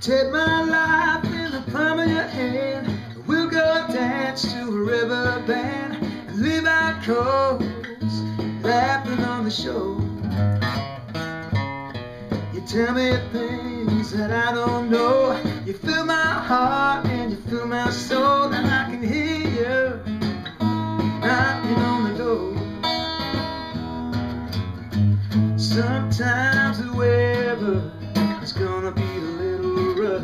Take my life in the palm of your hand. We'll go dance to a river band and leave our clothes laughing on the shore. You tell me things that I don't know. You fill my heart and you fill my soul, and I can hear you knocking on the door. Sometimes the weather is gonna be a little rough,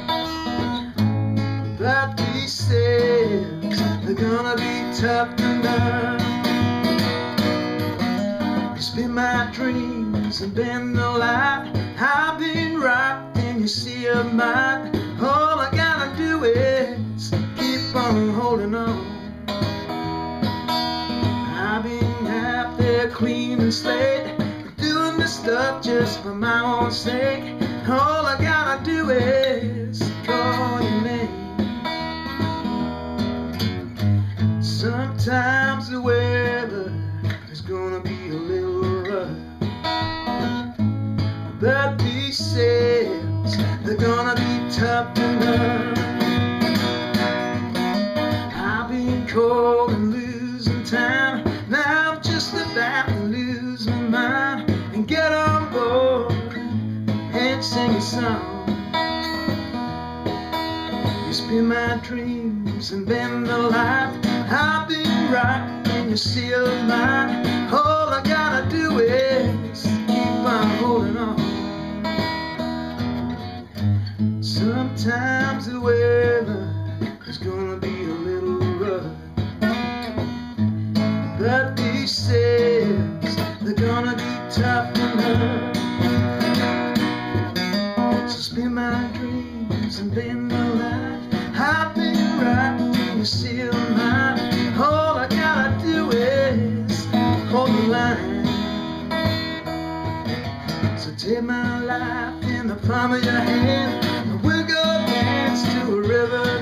but these sails are gonna be tough enough. You spin my dreams and bend the light. I've been wrapped in your sea of mine. All I gotta do is keep on holding on. I've been out there cleaning slate, doing this stuff just for my own sake. All I gotta do is call your name. Sometimes the weather is gonna be a little rough, but these sails, they're gonna be tough enough. I've been cold and losing time. Now I'm just about to lose my mind and get on board and sing a song. You spin my dreams and bend the light. I've been right in your sea of mine. All I gotta do is keep on holding on. Sometimes the weather is gonna be a little rough, but these sails, they're gonna be tough enough. So spin my dreams and bend the light. I've been right in your sea of mine. All I gotta do is hold the line. So take my life in the palm of your hand, and we'll go dance to a river